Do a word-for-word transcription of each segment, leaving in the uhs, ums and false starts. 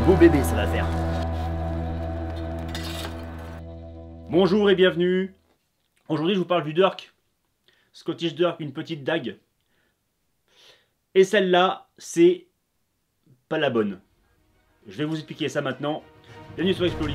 beau bébé, ça va faire. Bonjour et bienvenue. Aujourd'hui, je vous parle du Dirk. Scottish Dirk, une petite dague. Et celle-là, c'est pas la bonne. Je vais vous expliquer ça maintenant. Bienvenue sur Explolive.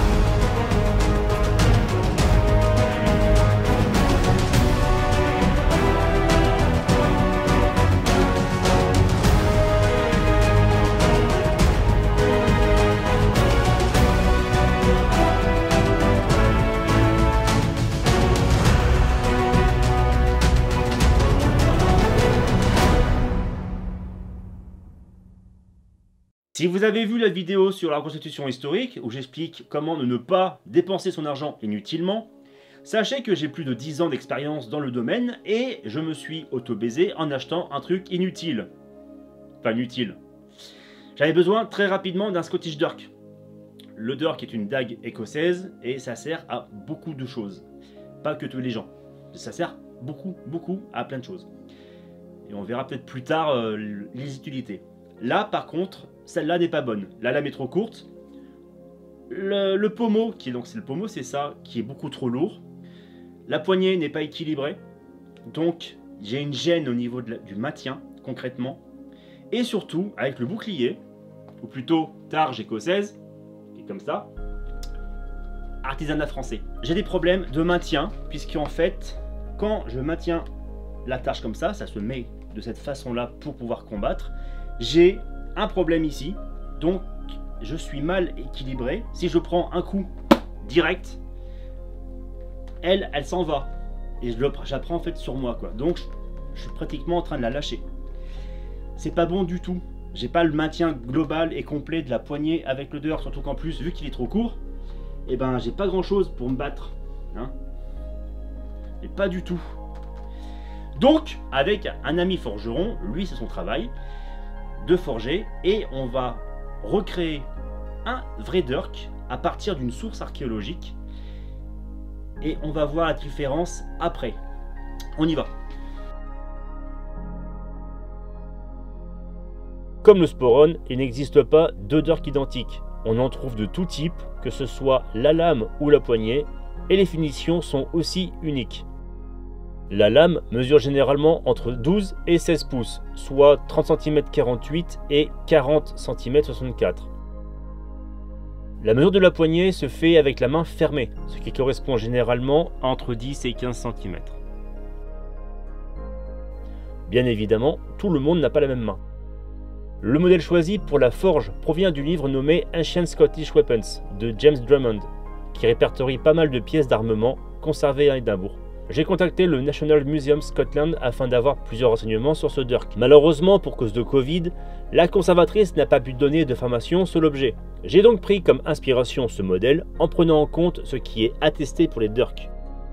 Si vous avez vu la vidéo sur la reconstitution historique, où j'explique comment ne pas dépenser son argent inutilement, sachez que j'ai plus de dix ans d'expérience dans le domaine et je me suis auto-baisé en achetant un truc inutile. Enfin, inutile. J'avais besoin très rapidement d'un Scottish Dirk. Le Dirk est une dague écossaise et ça sert à beaucoup de choses. Pas que tous les gens. Ça sert beaucoup, beaucoup à plein de choses. Et on verra peut-être plus tard euh, les utilités. Là, par contre, celle-là n'est pas bonne. La lame est trop courte. Le, le pommeau, qui est donc c'est le pommeau, c'est ça, qui est beaucoup trop lourd. La poignée n'est pas équilibrée. Donc, j'ai une gêne au niveau de la, du maintien, concrètement. Et surtout, avec le bouclier, ou plutôt targe écossaise, qui est comme ça, artisanat français. J'ai des problèmes de maintien, puisqu'en fait, quand je maintiens la targe comme ça, ça se met de cette façon-là pour pouvoir combattre. J'ai un problème ici, donc je suis mal équilibré. Si je prends un coup direct, elle, elle s'en va. Et je j'apprends en fait sur moi, quoi. Donc je suis pratiquement en train de la lâcher. C'est pas bon du tout. J'ai pas le maintien global et complet de la poignée avec le Dirk, surtout qu'en plus, vu qu'il est trop court, et eh ben j'ai pas grand chose pour me battre. Hein, et pas du tout. Donc, avec un ami forgeron, lui c'est son travail, de forger, et on va recréer un vrai Dirk à partir d'une source archéologique et on va voir la différence après. On y va. Comme le Sporon, il n'existe pas deux Dirk identiques. On en trouve de tout type, que ce soit la lame ou la poignée, et les finitions sont aussi uniques. La lame mesure généralement entre douze et seize pouces, soit trente centimètres quarante-huit et quarante centimètres soixante-quatre. La mesure de la poignée se fait avec la main fermée, ce qui correspond généralement à entre dix et quinze centimètres. Bien évidemment, tout le monde n'a pas la même main. Le modèle choisi pour la forge provient du livre nommé Ancient Scottish Weapons de James Drummond, qui répertorie pas mal de pièces d'armement conservées à Édimbourg. J'ai contacté le National Museum Scotland afin d'avoir plusieurs renseignements sur ce Dirk. Malheureusement, pour cause de Covid, la conservatrice n'a pas pu donner de formation sur l'objet. J'ai donc pris comme inspiration ce modèle en prenant en compte ce qui est attesté pour les Dirk.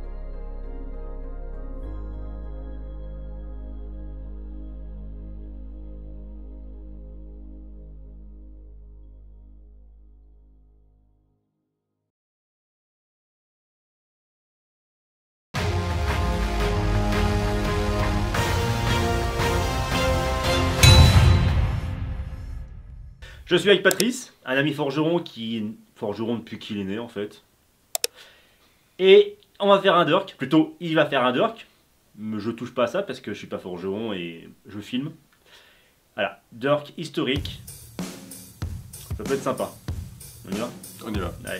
Je suis avec Patrice, un ami forgeron qui est forgeron depuis qu'il est né en fait. Et on va faire un Dirk, plutôt il va faire un Dirk. Mais je touche pas à ça parce que je suis pas forgeron et je filme. Voilà, Dirk historique. Ça peut être sympa. On y va? On y va. Allez.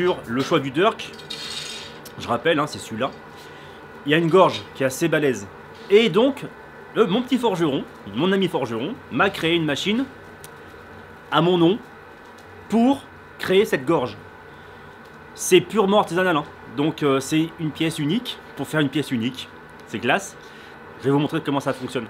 sur le choix du Dirk. Je rappelle, hein, c'est celui-là. Il y a une gorge qui est assez balèze. Et donc, le, mon petit forgeron, mon ami forgeron, m'a créé une machine à mon nom pour créer cette gorge. C'est purement artisanal, hein. Donc euh, c'est une pièce unique pour faire une pièce unique. C'est classe. Je vais vous montrer comment ça fonctionne.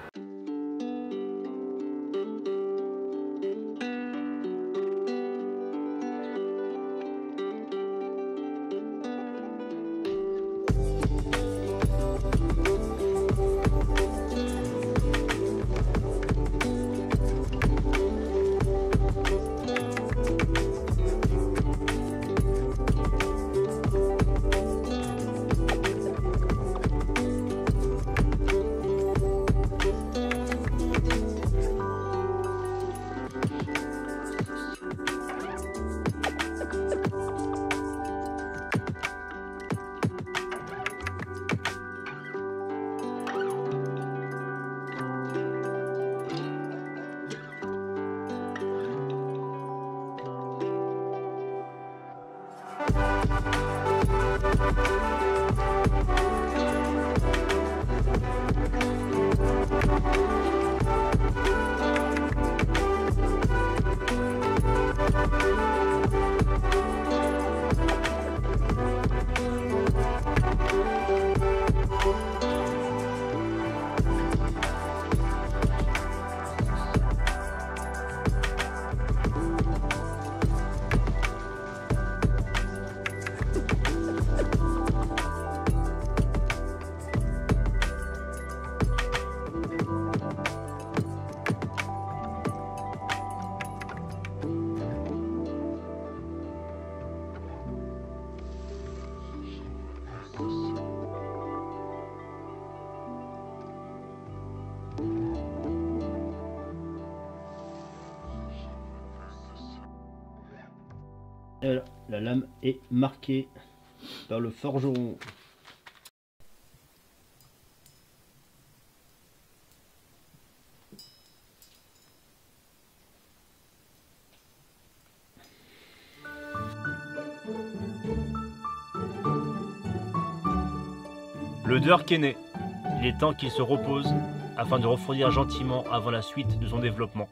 Et là, la lame est marquée par le forgeron. Le Dirk est né. Il est temps qu'il se repose afin de refroidir gentiment avant la suite de son développement.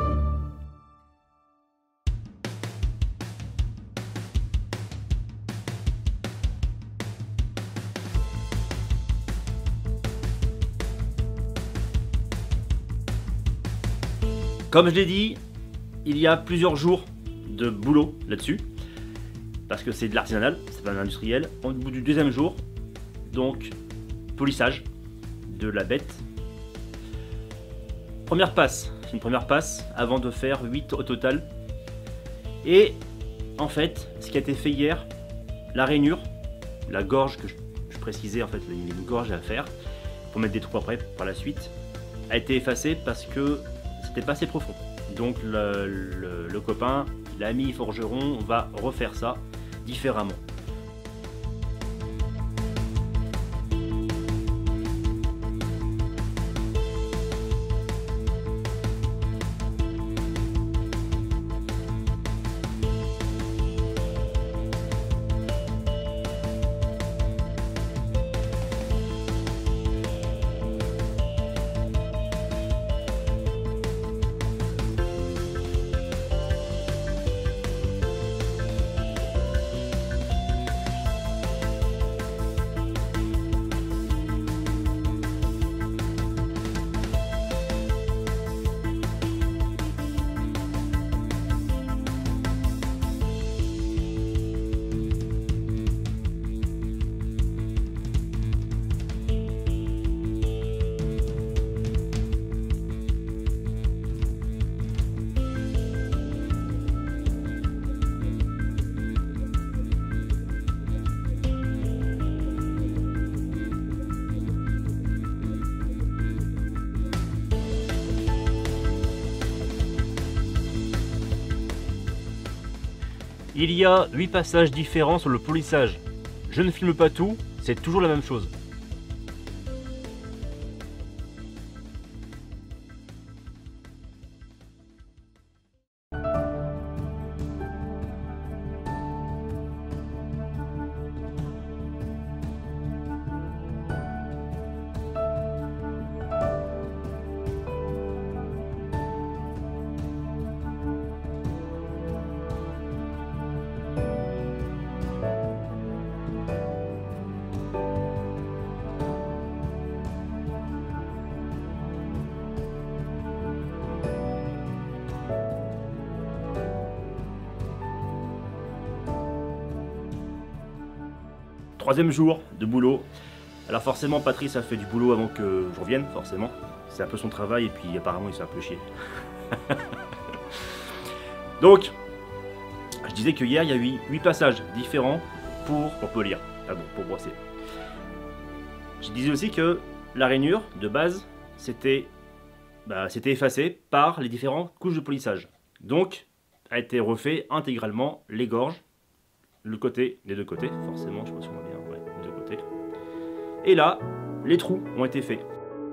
Comme je l'ai dit, il y a plusieurs jours de boulot là-dessus, parce que c'est de l'artisanal, c'est pas un industriel. Au bout du deuxième jour, donc polissage de la bête. Première passe, c'est une première passe avant de faire huit au total. Et en fait, ce qui a été fait hier, la rainure, la gorge que je, je précisais, en fait, il y a une gorge à faire pour mettre des trous après par la suite, a été effacée parce que c'était pas assez profond. Donc le, le, le copain, l'ami forgeron, va refaire ça différemment. Il y a huit passages différents sur le polissage. Je ne filme pas tout, c'est toujours la même chose. Troisième jour de boulot. Alors forcément Patrice a fait du boulot avant que je revienne, forcément. C'est un peu son travail et puis apparemment il s'est un peu chier. Donc, je disais que hier il y a eu huit passages différents pour, pour polir, ah bon, pour brosser. Je disais aussi que la rainure de base c'était bah, c'était effacé par les différentes couches de polissage. Donc, a été refait intégralement les gorges, le côté, les deux côtés, forcément, je sais pas si on voit bien, ouais, les deux côtés. Et là, les trous ont été faits.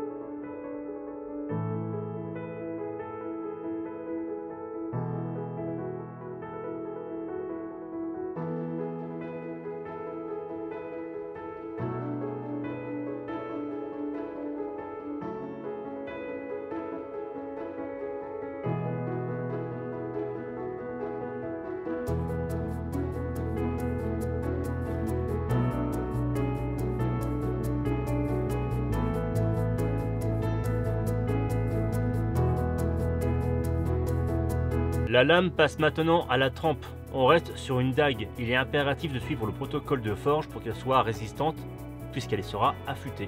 La lame passe maintenant à la trempe. On reste sur une dague. Il est impératif de suivre le protocole de forge pour qu'elle soit résistante, puisqu'elle sera affûtée.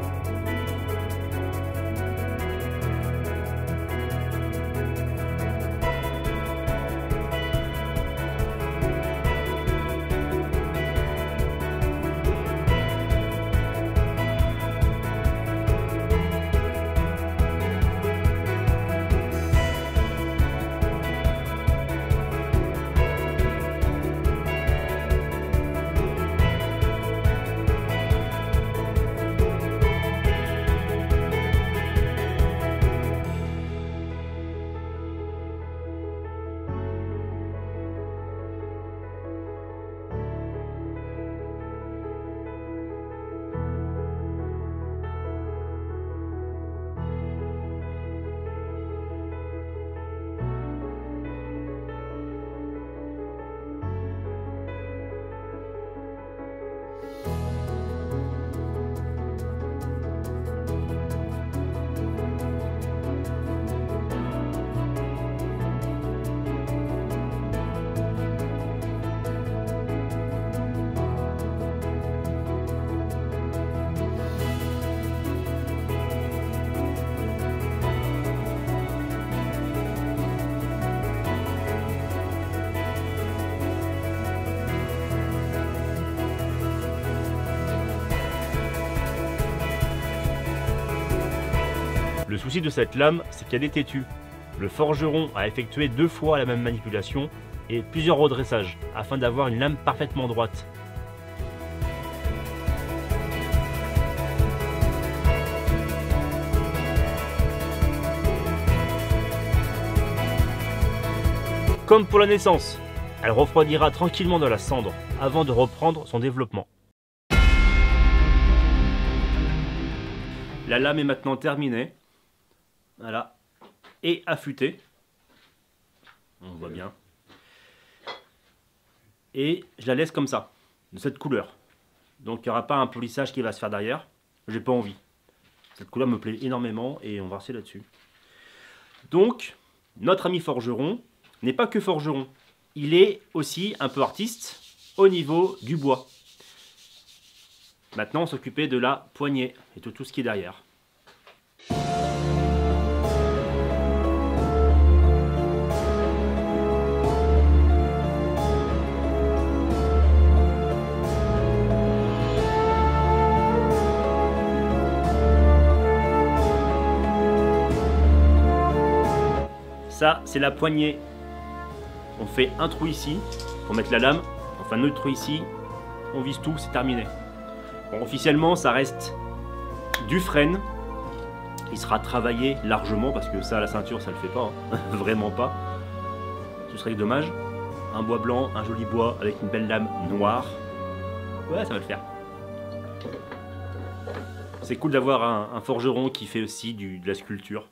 Le souci de cette lame, c'est qu'elle est têtue. Le forgeron a effectué deux fois la même manipulation et plusieurs redressages afin d'avoir une lame parfaitement droite. Comme pour la naissance, elle refroidira tranquillement dans la cendre avant de reprendre son développement. La lame est maintenant terminée. Voilà. Et affûtée. On voit bien. Et je la laisse comme ça, de cette couleur. Donc il n'y aura pas un polissage qui va se faire derrière. J'ai pas envie. Cette couleur me plaît énormément et on va rester là-dessus. Donc, notre ami forgeron n'est pas que forgeron. Il est aussi un peu artiste au niveau du bois. Maintenant, on s'occupait de la poignée et de tout ce qui est derrière. Ça, c'est la poignée. On fait un trou ici pour mettre la lame. On fait un autre trou ici. On vise tout, c'est terminé. Bon, officiellement, ça reste du frêne. Il sera travaillé largement parce que ça, la ceinture, ça le fait pas. Hein. Vraiment pas. Ce serait dommage. Un bois blanc, un joli bois avec une belle lame noire. Ouais, ça va le faire. C'est cool d'avoir un, un forgeron qui fait aussi du, de la sculpture.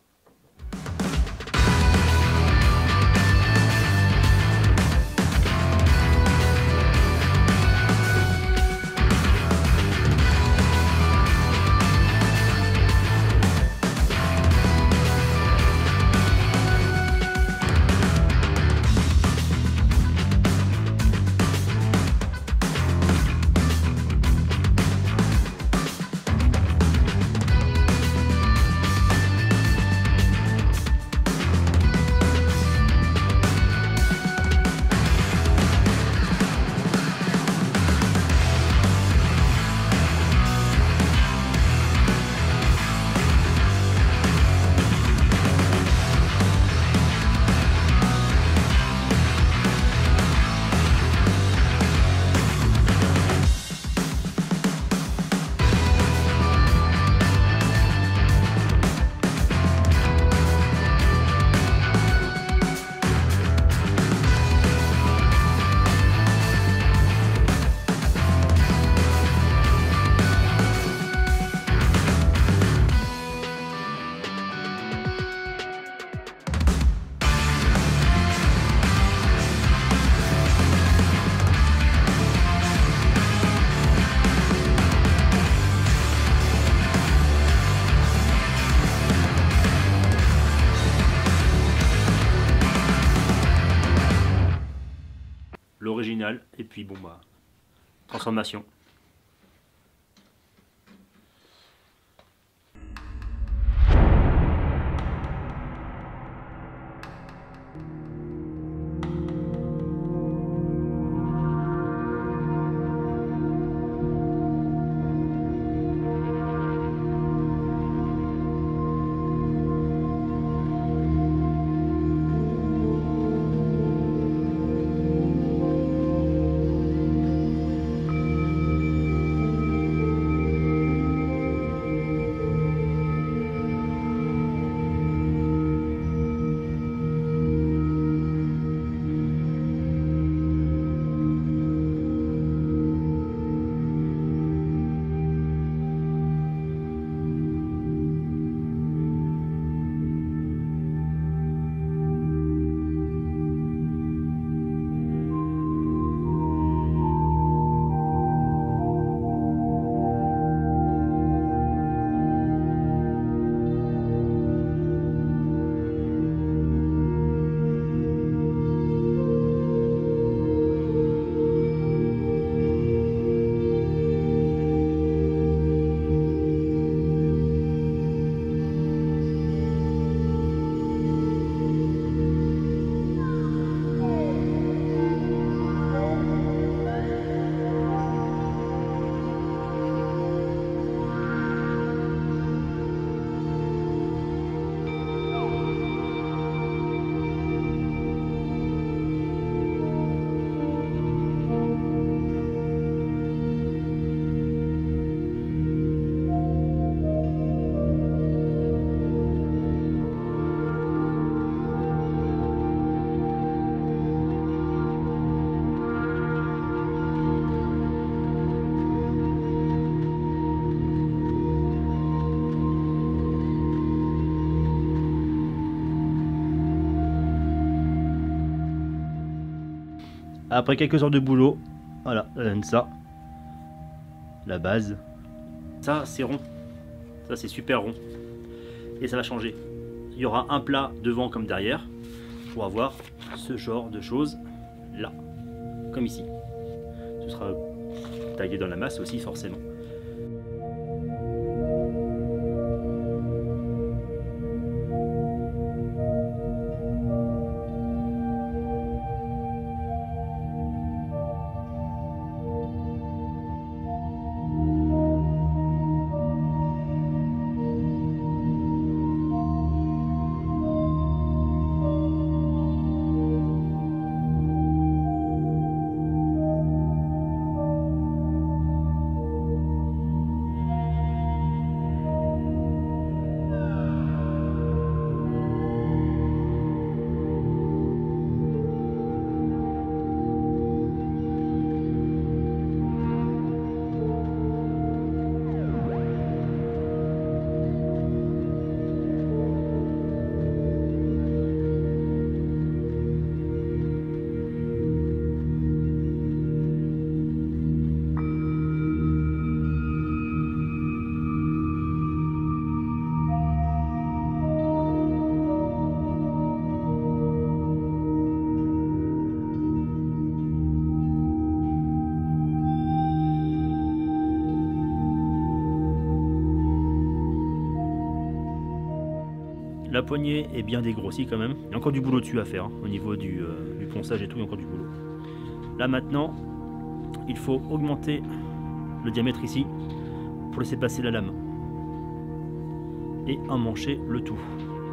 final. Et puis bon bah, transformation. Après quelques heures de boulot, voilà, ça donne ça. La base. Ça, c'est rond. Ça, c'est super rond. Et ça va changer. Il y aura un plat devant comme derrière pour avoir ce genre de choses là. Comme ici. Ce sera taillé dans la masse aussi, forcément. La poignée est bien dégrossie quand même. Il y a encore du boulot dessus à faire, hein, au niveau du, euh, du ponçage et tout, il y a encore du boulot. Là maintenant, il faut augmenter le diamètre ici pour laisser passer la lame. Et emmancher le tout.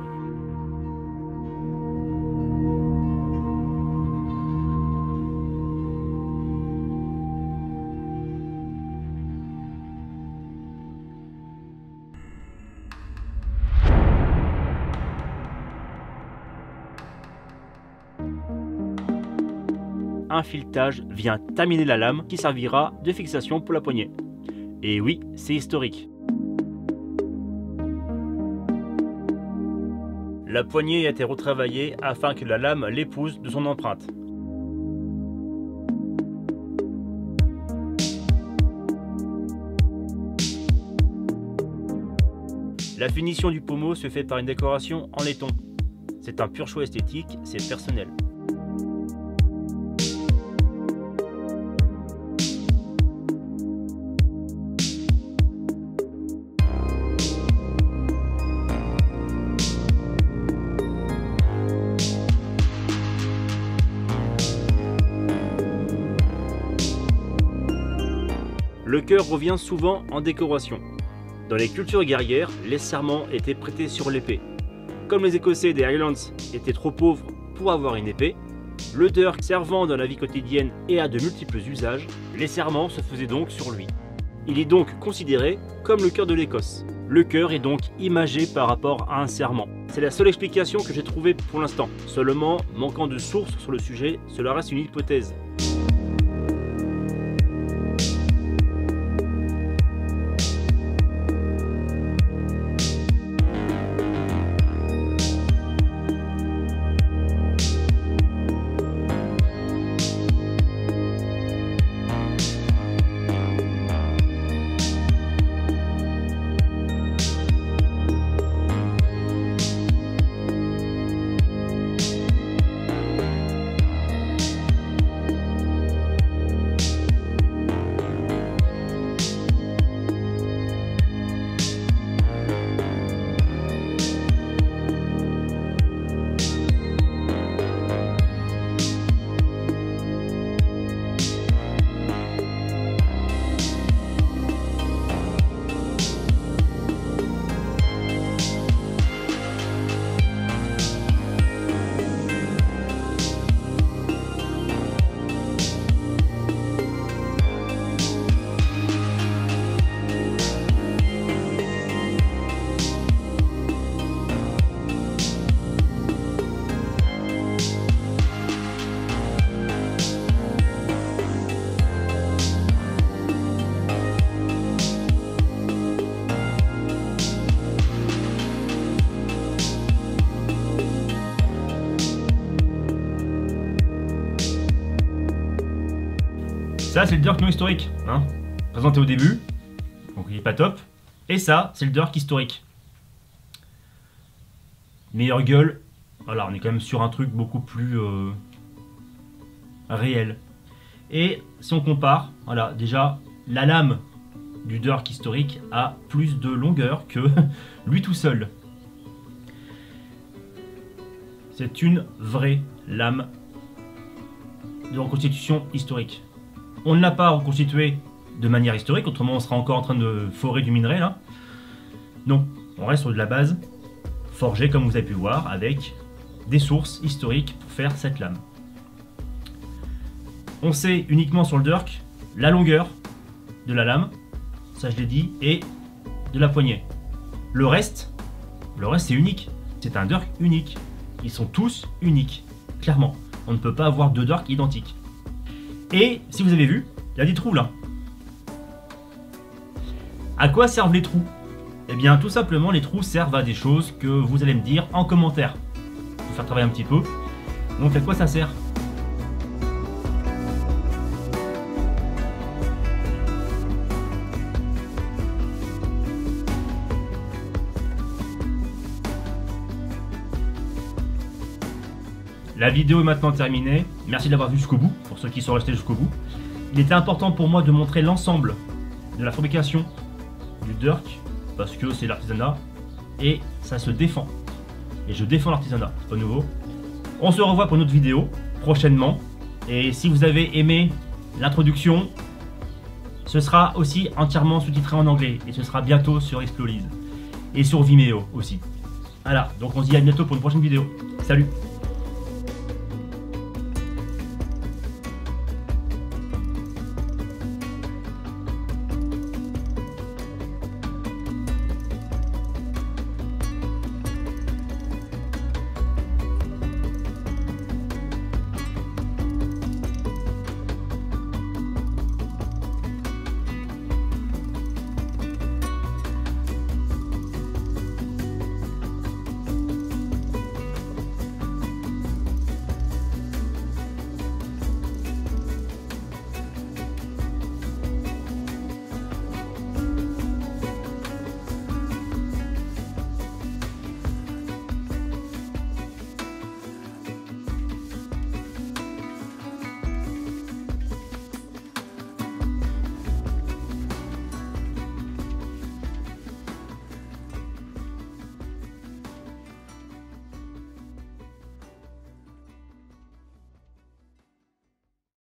Un filetage vient terminer la lame qui servira de fixation pour la poignée. Et oui, c'est historique. La poignée a été retravaillée afin que la lame l'épouse de son empreinte. La finition du pommeau se fait par une décoration en laiton. C'est un pur choix esthétique, c'est personnel. le cœur revient souvent en décoration. Dans les cultures guerrières, les serments étaient prêtés sur l'épée. Comme les Écossais des Highlands étaient trop pauvres pour avoir une épée, le dirk servant dans la vie quotidienne et à de multiples usages, les serments se faisaient donc sur lui. Il est donc considéré comme le cœur de l'Écosse. Le cœur est donc imagé par rapport à un serment. C'est la seule explication que j'ai trouvée pour l'instant. Seulement, manquant de sources sur le sujet, cela reste une hypothèse. Ça, c'est le dirk non historique, hein, présenté au début, donc il est pas top. Et ça, c'est le dirk historique. Meilleure gueule, voilà, on est quand même sur un truc beaucoup plus euh, réel. Et si on compare, voilà, déjà, la lame du dirk historique a plus de longueur que lui tout seul. C'est une vraie lame de reconstitution historique. On ne l'a pas reconstitué de manière historique, autrement on sera encore en train de forer du minerai là. Non, on reste sur de la base forgée comme vous avez pu voir avec des sources historiques pour faire cette lame. On sait uniquement sur le dirk la longueur de la lame, ça je l'ai dit, et de la poignée. Le reste, le reste c'est unique, c'est un dirk unique. Ils sont tous uniques, clairement. On ne peut pas avoir deux dirks identiques. Et si vous avez vu, il y a des trous là. À quoi servent les trous? Eh bien tout simplement les trous servent à des choses que vous allez me dire en commentaire. Pour faire travailler un petit peu. Donc à quoi ça sert? La vidéo est maintenant terminée, merci de l'avoir vu jusqu'au bout, pour ceux qui sont restés jusqu'au bout. Il était important pour moi de montrer l'ensemble de la fabrication du dirk, parce que c'est l'artisanat, et ça se défend. Et je défends l'artisanat, c'est pas nouveau. On se revoit pour une autre vidéo, prochainement, et si vous avez aimé l'introduction, ce sera aussi entièrement sous-titré en anglais, et ce sera bientôt sur Explolise, et sur Vimeo aussi. Voilà, donc on se dit à bientôt pour une prochaine vidéo. Salut!